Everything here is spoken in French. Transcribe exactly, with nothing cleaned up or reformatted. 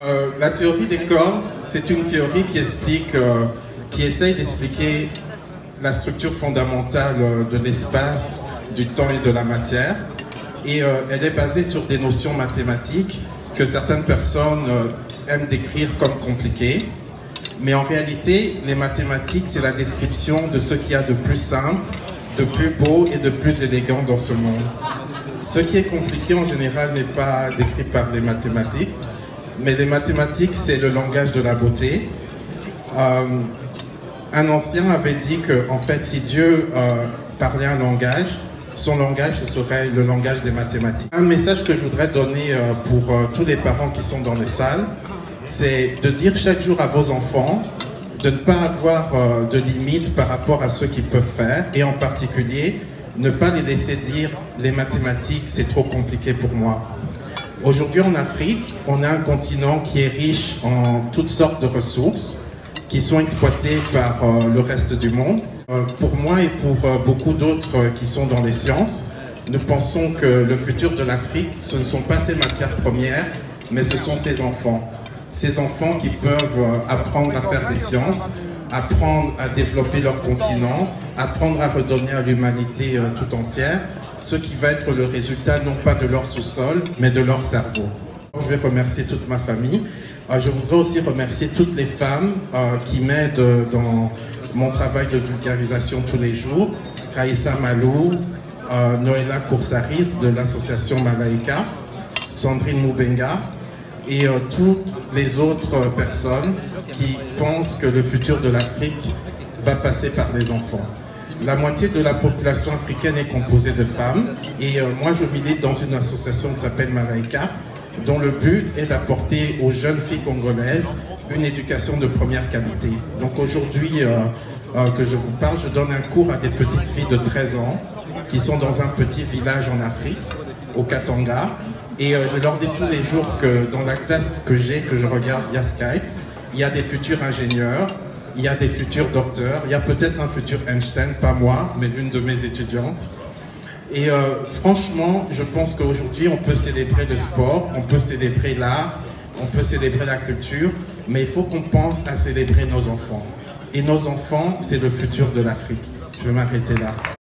Euh, la théorie des cordes, c'est une théorie qui explique, euh, qui essaye d'expliquer la structure fondamentale de l'espace, du temps et de la matière. Et euh, elle est basée sur des notions mathématiques que certaines personnes euh, aiment décrire comme compliquées. Mais en réalité, les mathématiques, c'est la description de ce qu'il y a de plus simple, de plus beau et de plus élégant dans ce monde. Ce qui est compliqué en général n'est pas décrit par les mathématiques, mais les mathématiques, c'est le langage de la beauté. Euh, un ancien avait dit que, en fait, si Dieu euh, parlait un langage, son langage, ce serait le langage des mathématiques. Un message que je voudrais donner euh, pour euh, tous les parents qui sont dans les salles, c'est de dire chaque jour à vos enfants de ne pas avoir euh, de limites par rapport à ce qu'ils peuvent faire, et en particulier, ne pas les laisser dire les mathématiques, c'est trop compliqué pour moi. Aujourd'hui en Afrique, on a un continent qui est riche en toutes sortes de ressources qui sont exploitées par euh, le reste du monde. Euh, pour moi et pour euh, beaucoup d'autres euh, qui sont dans les sciences, nous pensons que le futur de l'Afrique, ce ne sont pas ses matières premières, mais ce sont ses enfants. Ces enfants qui peuvent euh, apprendre à faire des sciences, apprendre à développer leur continent, apprendre à redonner à l'humanité euh, tout entière, ce qui va être le résultat non pas de leur sous-sol, mais de leur cerveau. Je vais remercier toute ma famille. Euh, je voudrais aussi remercier toutes les femmes euh, qui m'aident dans mon travail de vulgarisation tous les jours. Raïssa Malou, euh, Noëlla Koursaris de l'association Malaika, Sandrine Moubenga, et euh, toutes les autres personnes qui pensent que le futur de l'Afrique va passer par les enfants. La moitié de la population africaine est composée de femmes, et euh, moi je milite dans une association qui s'appelle Malaika, dont le but est d'apporter aux jeunes filles congolaises une éducation de première qualité. Donc aujourd'hui euh, euh, que je vous parle, je donne un cours à des petites filles de treize ans qui sont dans un petit village en Afrique, au Katanga. Et euh, je leur dis tous les jours que dans la classe que j'ai, que je regarde via Skype, il y a des futurs ingénieurs, il y a des futurs docteurs, il y a peut-être un futur Einstein, pas moi, mais l'une de mes étudiantes. Et euh, franchement, je pense qu'aujourd'hui, on peut célébrer le sport, on peut célébrer l'art, on peut célébrer la culture, mais il faut qu'on pense à célébrer nos enfants. Et nos enfants, c'est le futur de l'Afrique. Je vais m'arrêter là.